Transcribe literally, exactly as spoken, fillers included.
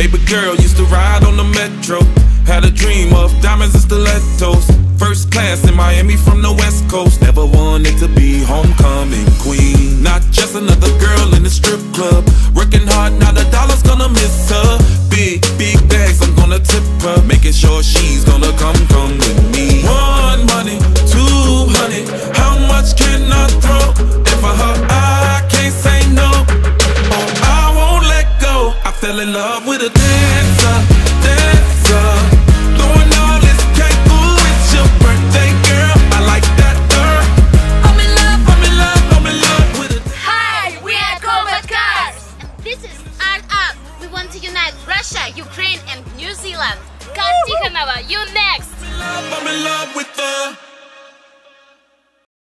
Baby girl used to ride on the metro. Had a dream of diamonds and stilettos. First class in Miami from the West Coast. Never wanted to be homecoming queen.